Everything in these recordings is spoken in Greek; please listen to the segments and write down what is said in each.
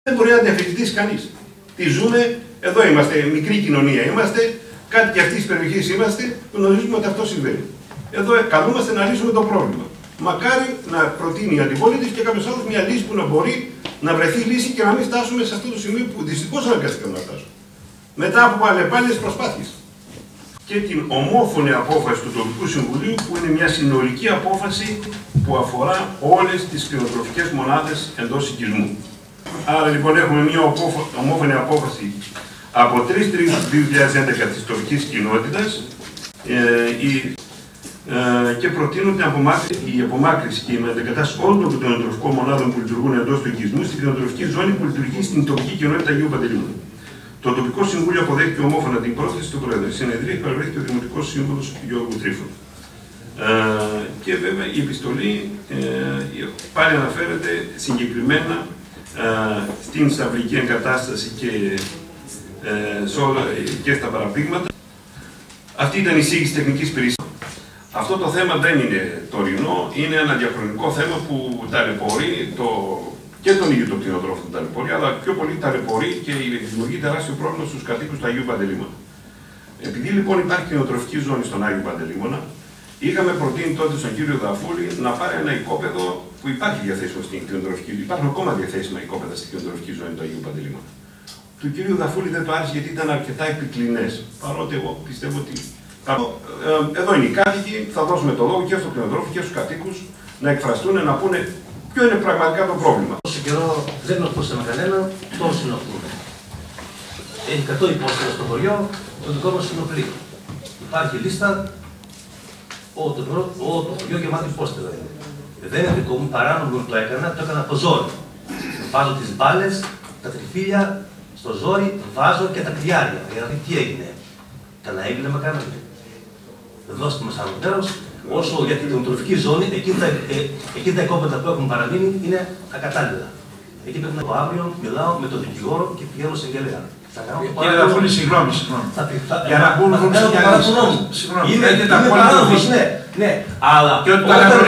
Δεν μπορεί να διαφορετήσει κανείς. Τι ζούμε, εδώ είμαστε, μικρή κοινωνία είμαστε, κάτοικοι αυτής της περιοχής είμαστε, γνωρίζουμε ότι αυτό συμβαίνει. Εδώ καλούμαστε να λύσουμε το πρόβλημα. Μακάρι να προτείνει η αντιπολίτευση και κάποιος άλλος μια λύση που να μπορεί να βρεθεί λύση και να μην φτάσουμε σε αυτό το σημείο που δυστυχώς αναγκαστήκαμε να φτάσουμε. Μετά από αλλεπάλληλες προσπάθειες. Και την ομόφωνη απόφαση του Τοπικού Συμβουλίου, που είναι μια συνολική απόφαση που αφορά όλες τις κτηνοτροφικές μονάδες εντός οικισμού. Άρα λοιπόν έχουμε μια ομόφωνη απόφαση από 3/3/2011 της τοπικής κοινότητας και προτείνουν η απομάκρυνση και η μετεγκατάσταση όλων των κτηνοτροφικών μονάδων που λειτουργούν εντός του οικισμού στην κτηνοτροφική ζώνη που λειτουργεί στην τοπική κοινότητα Αγίου Παντελεήμωνα. Το Τοπικό Συμβούλιο αποδέχτηκε ομόφωνα την πρόθεση του Πρόεδρου. Στη συνεδρία παραβρέθηκε ο Δημοτικός Σύμβουλος Γιώργου Τρίφωνου. Και βέβαια η επιστολή πάλι αναφέρεται συγκεκριμένα στην σταυρική εγκατάσταση και στα παραπήγματα. Αυτή ήταν η εισήγηση τεχνικής υπηρεσίας. Αυτό το θέμα δεν είναι τωρινό, είναι ένα διαχρονικό θέμα που ταλαιπωρεί και τον ίδιο τον κτηνοτρόφο του ταλαιπωρεί, αλλά πιο πολύ ταλαιπωρεί και δημιουργεί τεράστιο πρόβλημα στους κατοίκους του Αγίου Παντελεήμωνα. Επειδή λοιπόν υπάρχει κτηνοτροφική ζώνη στον Άγιο Παντελεήμωνα, είχαμε προτείνει τότε στον κύριο Δαφούλη να πάρει ένα οικόπεδο που υπάρχει διαθέσιμο στην κτηνοτροφική ζώνη. Υπάρχουν ακόμα διαθέσιμα οικόπεδα στην κτηνοτροφική ζώνη του Αγίου Παντελεήμωνα. Του κυρίου Δαφούλη δεν το άρεσε γιατί ήταν αρκετά επικλινές. Παρότι εγώ πιστεύω ότι. Εδώ είναι οι κάτοικοι, θα δώσουμε το λόγο και στον κτηνοτρόφο και στους κατοίκους να εκφραστούν, να πούνε ποιο είναι πραγματικά το πρόβλημα. Όσο καιρό δεν ενοχλούσαμε κανέναν, τώρα συνοχλούμε. Έχει 100 υπόστηλα στο χωριό, το δικό μας συνοχλεί. Υπάρχει λίστα, το χωριό γεμάτο υπόστηλα είναι. Δεν είναι δικό μου, παράνομο που το έκανα από ζόρι. Βάζω τις μπάλες, τα τριφύλια, στο ζόρι, βάζω και τα κρυάρια. Δηλαδή τι έγινε. Κανένα έγινε με κάναμε. Δώστε μας άλλο μέρος. Όσο για την κτηνοτροφική ζώνη, εκεί τα οικόπεδα που έχουν παραμείνει είναι ακατάλληλα. Εκεί πρέπει να πω αύριο, μιλάω με τον δικηγόρο και πηγαίνω σε εγγελέα. Κύριε Δαφούλη, συγγνώμη. Για να μπουν το παράπονο μου. Είναι παράδοχος, ναι. Αλλά όταν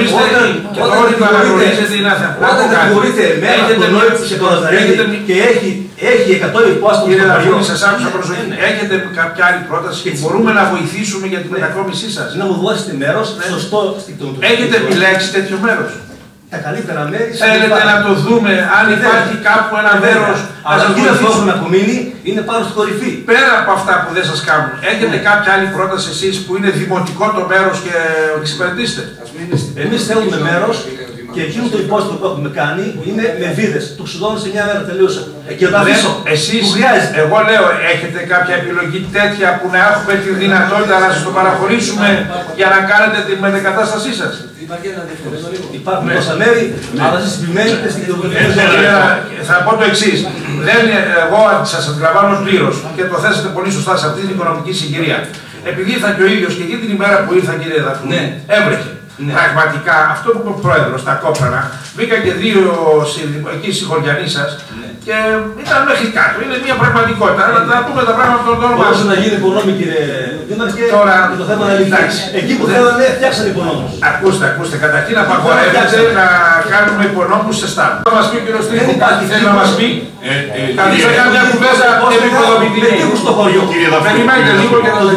κατηγορείτε εμένα σε το Ναζαρέτη και έχει 100 υπόστηλα. Κύριε Δαφούλη, σας άκουσα προσοχή. Έχετε κάποια άλλη πρόταση και μπορούμε να βοηθήσουμε για την μετακόμισή σας. Να μου δώσετε μέρος σωστό στην κτηνοτροφική. Έχετε επιλέξει τέτοιο μέρος. Τα καλύτερα μέρη. Θέλετε να το δούμε, αν υπάρχει κάπου ένα μέρος. Αλλά εκεί αυτό που έχουν απομείνει είναι πάνω στη κορυφή. Πέρα από αυτά που δεν σας κάνουν, έχετε κάποια άλλη πρόταση εσείς που είναι δημοτικό το μέρος και εξυπηρετήστε. Εμείς θέλουμε μέρος και εκείνο το υπόστηλο που έχουμε κάνει είναι με βίδες. Το ξουδώνω σε μια μέρα τελείωσα. Και το αφήσω. Εσείς, εγώ λέω, έχετε κάποια επιλογή τέτοια που να έχουμε τη δυνατότητα να σας το παραχωρήσουμε για να κάνετε τη μετεκατάστασή σας. Υπάρχουν τόσα μέρη, αλλά εσείς επιμένετε στην κτηνοτροφική ζώνη. Θα πω το εξής. Εγώ σας αντιλαμβάνω πλήρως και το θέσατε πολύ σωστά σε αυτή την οικονομική συγκυρία. Επειδή ήρθα και ο ίδιος και εκεί την ημέρα που ήρθα, κύριε Δαφούλη, έβρεχε. Πραγματικά αυτό που είπε ο πρόεδρος στα Κόπρανα, μπήκαν και δύο εκεί συγχωριανοί σας και ήταν μέχρι κάτω. Είναι μια πραγματικότητα. Αλλά να πούμε τα πράγματα με τον όνομα. Όσο να γίνει υπονόμη, κύριε Δήμαρχε, τώρα το θέμα να λυθεί. Εκεί που θέλανε, φτιάξαν υπονόμους. Ακούστε. Καταρχήν απαγορεύεται να κάνουμε υπονόμους σε στάδιο. Θα μας πει ο κύριος Τρίφωνος κάτι θέλει να μας πει. Κανείς θα κάνει μια κουβέντα επικοδομητική. Στο χωριό. Κύριε Δαφούλη, περιμένετε λίγο και να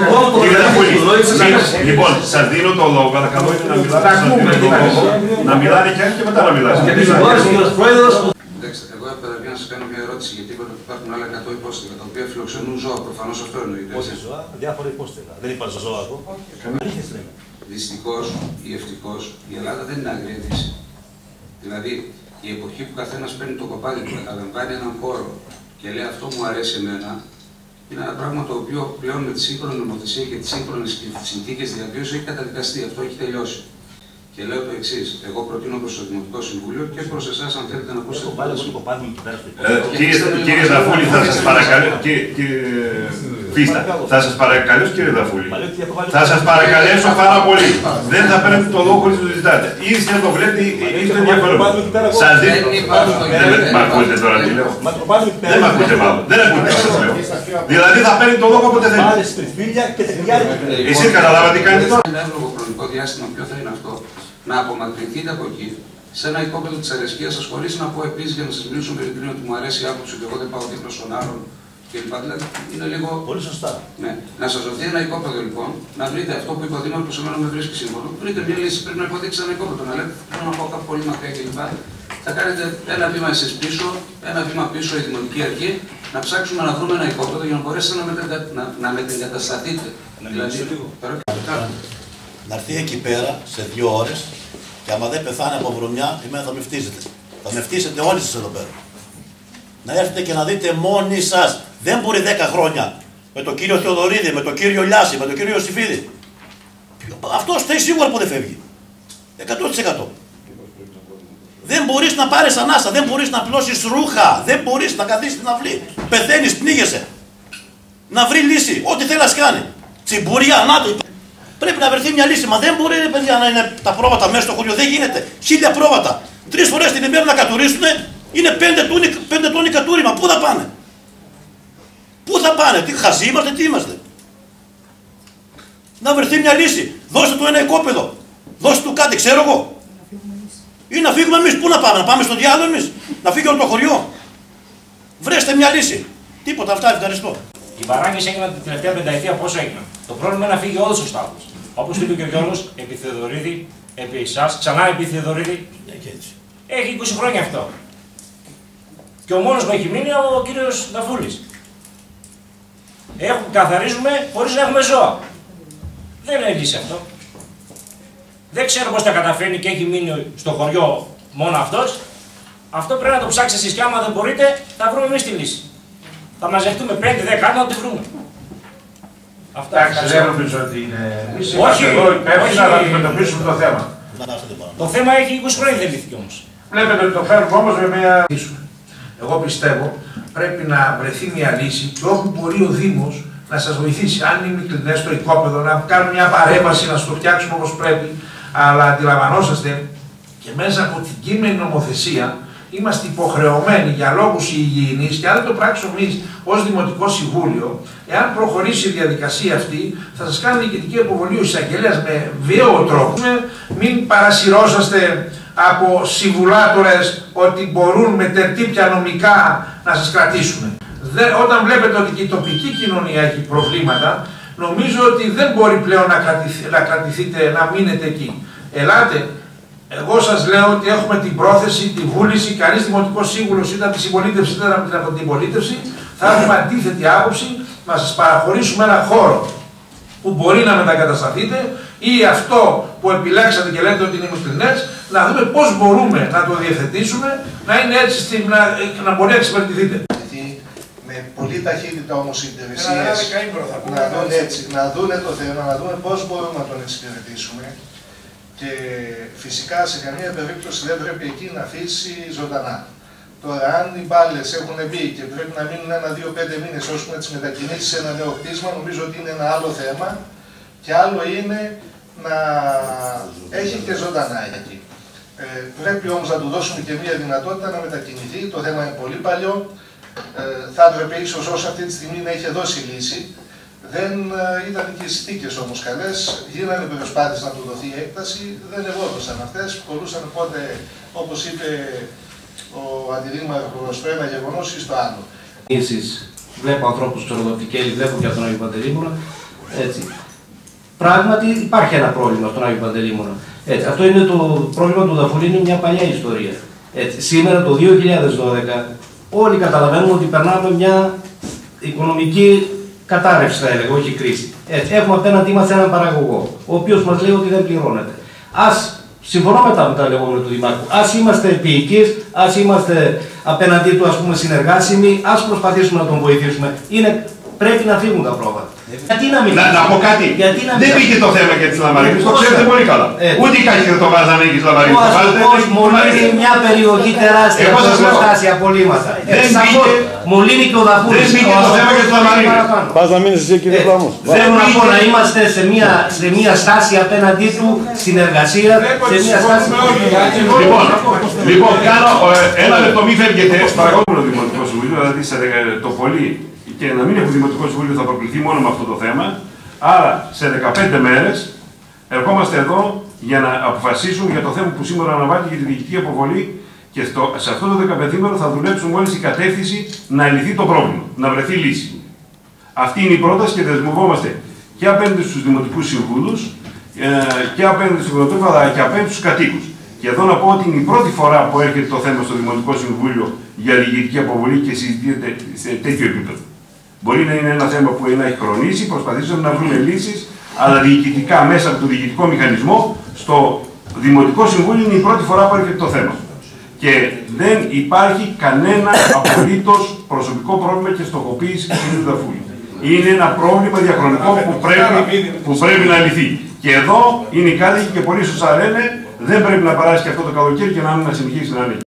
λοιπόν, σας δίνω το λόγο, αλλά καλό είναι να μιλάτε να μιλάτε και και μετά να μιλάτε. Κοιτάξτε, εγώ έπρεπε να σας κάνω μια ερώτηση γιατί είπατε ότι υπάρχουν άλλα 100 υπόστηλα τα οποία φιλοξενούν ζώα. Προφανώς αυτό εννοείται. Όχι ζώα, διάφορα υπόστηλα. Δεν υπάρχει ζώα εδώ. Δυστυχώς ή ευτυχώς η Ελλάδα δεν είναι άγρια δύση. Δηλαδή η εποχή που καθένας παίρνει το κοπάδι του, καταλαμβάνει έναν χώρο και λέει αυτό μου αρέσει εμένα, είναι ένα πράγμα το οποίο πλέον με τη σύγχρονη νομοθεσία και τις σύγχρονες συνθήκες διαβίωσης έχει καταδικαστεί. Αυτό έχει τελειώσει. Και λέω το εξής. Εγώ προτείνω προς το Δημοτικό Συμβούλιο και προς εσάς, αν θέλετε να ακούσετε. Κύριε Δαφούλη, θα σας παρακαλώ. Θα σας παρακαλέσω, κύριε Δαφούλη. Θα σας παρακαλέσω πάρα πολύ. Δεν θα παίρνετε το λόγο χωρίς να το ζητάτε. Ήδη να το βλέπετε, είστε ενδιαφέρον. Σας δίνω. Μ' ακούτε τώρα τι λέω. Δεν μ' ακούτε μάλλον. Δεν ακούτε τι σας λέω. Δηλαδή θα παίρνει το λόγο όποτε θέλετε. Εσείς καταλάβατε τι κάνετε τώρα. Ένα εύλογο χρονικό διάστημα ποιο θα είναι αυτό. Να απομακρυνθείτε από εκεί σε ένα οικόπεδο της αρεσκίας σας, χωρίς να πω επίσης για να σας μιλήσω με ειλικρίνεια ότι μου αρέσει η άποψη ότι εγώ δεν πάω δίπλα στον άλλον κλπ. Δηλαδή είναι λίγο. Πολύ σωστά. Ναι. Να σας δοθεί ένα οικόπεδο λοιπόν, να βρείτε αυτό που είπα ο Δήμαρχος, που εμένα με βρίσκει σύμφωνο. Βρείτε μια λύση, πρέπει να υποδείξει ένα οικόπεδο. Να λέτε, θέλω να πάω κάπου πολύ μακριά κλπ. Θα κάνετε ένα βήμα εσείς πίσω, ένα βήμα πίσω η Δημοτική Αρχή, να ψάξουμε να βρούμε ένα οικόπεδο για να μπορέσετε να μετεγκατασταθείτε. Δηλαδή, να έρθει εκεί πέρα σε 2 ώρες και άμα δεν πεθάνει από βρωμιά, εμένα θα με φτύσετε. Θα με φτύσετε όλοι σας εδώ πέρα. Να έρθετε και να δείτε μόνοι σας. Δεν μπορεί 10 χρόνια με τον κύριο Θεοδωρίδη, με τον κύριο Λιάση, με τον κύριο Ιωσήφιδη. Αυτός φταίει σίγουρα που δεν φεύγει. 100%. Δεν μπορείς να πάρεις ανάσα, δεν μπορείς να πλώσεις ρούχα, δεν μπορείς να καθίσεις στην αυλή. Πεθαίνεις, πνίγεσαι. Να βρει λύση, ό,τι θέλει να κάνει. Τσιμπουριά, να. Πρέπει να βρεθεί μια λύση. Μα δεν μπορεί, ρε παιδιά, να είναι τα πρόβατα μέσα στο χωριό. Δεν γίνεται. 1000 πρόβατα. 3 φορές την ημέρα να κατουρίσουν, είναι 5 τόνοι κατούριμα. Πού θα πάνε? Πού θα πάνε? Τι χαζοί είμαστε, τι είμαστε? Να βρεθεί μια λύση. Δώστε του ένα οικόπεδο. Δώστε του κάτι, ξέρω εγώ. Ή να φύγουμε εμείς. Πού να πάμε? Να πάμε στο διάλογο εμείς? Να φύγει όλο το χωριό? Βρέστε μια λύση. Τίποτα, αυτά, ευχαριστώ. Οι παράγκες έγιναν την τελευταία πενταετία, πόσο έγιναν. Το πρόβλημα είναι να φύγει όλος ο στάδος. Όπως είπε και ο Γιώργος, επί Θεοδωρίδη, επί εσάς, ξανά επί Θεοδωρίδη. Έχει 20 χρόνια αυτό. Και ο μόνος που έχει μείνει ο κύριος Δαφούλης. Καθαρίζουμε χωρίς να έχουμε ζώα. Δεν είναι λύση αυτό. Δεν ξέρω πώς τα καταφέρνει και έχει μείνει στο χωριό μόνο αυτός. Αυτό πρέπει να το ψάξετε εσείς και άμα δεν μπορείτε, θα βρούμε εμείς τη λύση. Θα μαζευτούμε 5-10 άτομα να τη βρούμε. Αυτά δεν νομίζω ότι είναι. Εμείς είμαστε εδώ υπεύθυνοι να αντιμετωπίσουμε το θέμα. Το θέμα έχει 20 χρόνια δεν λύθηκε όμως. Βλέπετε ότι το φέρνουμε όμως με μια. Εγώ πιστεύω πρέπει να βρεθεί μια λύση και όπου μπορεί ο Δήμος να σας βοηθήσει. Αν είναι μικρινές στο οικόπεδο, να κάνουμε μια παρέμβαση, να στο φτιάξουμε όπως πρέπει. Αλλά αντιλαμβανόσαστε και μέσα από την κείμενη νομοθεσία είμαστε υποχρεωμένοι για λόγους υγιεινής και αν δεν το πράξουμε εμείς ως Δημοτικό Συμβούλιο, εάν προχωρήσει η διαδικασία αυτή, θα σας κάνει διοικητική αποβολή ο εισαγγελέας με βίαιο τρόπο. Μην παρασυρώσαστε από συμβουλάτορες ότι μπορούν με τερτύπια νομικά να σας κρατήσουν. Όταν βλέπετε ότι και η τοπική κοινωνία έχει προβλήματα, νομίζω ότι δεν μπορεί πλέον να κρατηθείτε, να μείνετε εκεί. Ελάτε. Εγώ σας λέω ότι έχουμε την πρόθεση, τη βούληση, κανείς δημοτικός σύμβουλος είτε από τη συμπολίτευση είτε από την πολίτευση, θα έχουμε αντίθετη άποψη να σας παραχωρήσουμε ένα χώρο που μπορεί να μετακατασταθείτε ή αυτό που επιλέξατε και λέτε ότι είναι μικρινές, να δούμε πώς μπορούμε να το διευθετήσουμε, να είναι έτσι, να μπορεί να εξυπηρετηθείτε. Με πολύ ταχύτητα όμως οι υπηρεσίες να δουν το θέμα, να δούμε πώς μπορούμε να τον εξυπηρετήσουμε. Και φυσικά σε καμία περίπτωση δεν πρέπει εκεί να αφήσει ζωντανά. Τώρα, αν οι μπάλες έχουν μπει και πρέπει να μείνουν 1-2-5 μήνες ώσπου να τις μετακινήσει σε ένα νέο κτίσμα, νομίζω ότι είναι ένα άλλο θέμα. Και άλλο είναι να έχει και ζωντανά εκεί. Πρέπει όμως να του δώσουμε και μια δυνατότητα να μετακινηθεί. Το θέμα είναι πολύ παλιό. Θα έπρεπε ίσως όσο αυτή τη στιγμή να είχε δώσει λύση. Δεν ήταν και οι συνθήκες όμως καλές, γίνανε προσπάθειες να του δοθεί έκταση, δεν ευόδωσαν αυτές, μπορούσαν οπότε, όπως είπε ο αντιδήμαρχος, στο ένα γεγονός ή στο άλλο. Βλέπω ανθρώπους στο Ροδοπτικέλη, βλέπω και από τον Άγιο Παντελήμωνα, έτσι. Πράγματι υπάρχει ένα πρόβλημα στον Άγιο Παντελήμωνα. Αυτό είναι το πρόβλημα του Δαφουλή, είναι μια παλιά ιστορία. Σήμερα το 2012 όλοι καταλαβαίνουμε ότι περνάμε μια οικονομική κατάρρευση, θα έλεγα, όχι κρίση. Έχουμε απέναντί μας έναν παραγωγό, ο οποίος μας λέει ότι δεν πληρώνεται. Συμφωνώ με τα λεγόμενα του Δημάρχου, ας είμαστε επίοικείς, ας είμαστε απέναντί του, ας πούμε, συνεργάσιμοι, ας προσπαθήσουμε να τον βοηθήσουμε. Πρέπει να φύγουν τα πρόβατα. Γιατί να μην να πω κάτι. Δεν πήγε το θέμα για τις λαμαρίνες, το ξέρετε πολύ καλά. Ούτε οι κάχοι δεν το βάζανε για τις λαμαρίνες. Μολύνει μια περιοχή τεράστια από προστάσια απολύματα. Μολύνει και ο Δαφούλης. Δεν πήγε το θέμα για τις λαμαρίνες. Πας να μείνεις εσύ, κύριε Πάμος. Θέλω να πω να είμαστε σε μια στάση απέναντί του, συνεργασία, σε μια στάση. Λοιπόν, κάνω ένα λεπτό, μη φεύγετε. Παρακαλώ, Δημοτικό Συμβούλιο, δηλαδή το πολύ. Και να μην έχουμε Δημοτικό Συμβούλιο θα προκληθεί μόνο με αυτό το θέμα. Άρα, σε 15 μέρες ερχόμαστε εδώ για να αποφασίσουν για το θέμα που σήμερα αναβάλλεται για τη διοικητική αποβολή. Και σε αυτό το 15μέρο θα δουλέψουμε όλη η κατεύθυνση να λυθεί το πρόβλημα, να βρεθεί λύση. Αυτή είναι η πρόταση και δεσμευόμαστε και απέναντι στους δημοτικούς συμβούλους και απέναντι στους δημοτικούς αλλά και απέναντι στους κατοίκους. Και εδώ να πω ότι είναι η πρώτη φορά που έρχεται το θέμα στο Δημοτικό Συμβούλιο για διοικητική αποβολή και συζητείται σε τέτοιο επίπεδο. Μπορεί να είναι ένα θέμα που να έχει χρονίσει, προσπαθήσαμε να βρούμε λύσεις, αλλά διοικητικά μέσα από το διοικητικό μηχανισμό στο Δημοτικό Συμβούλιο είναι η πρώτη φορά που έρχεται το θέμα. Και δεν υπάρχει κανένα απολύτως προσωπικό πρόβλημα και στοχοποίηση του κ. Δαφούλη. Είναι ένα πρόβλημα διαχρονικό που πρέπει να λυθεί. Και εδώ είναι οι κάτοικοι και πολύ σωστά λένε δεν πρέπει να περάσει και αυτό το καλοκαίρι και να συνεχίσει να είναι.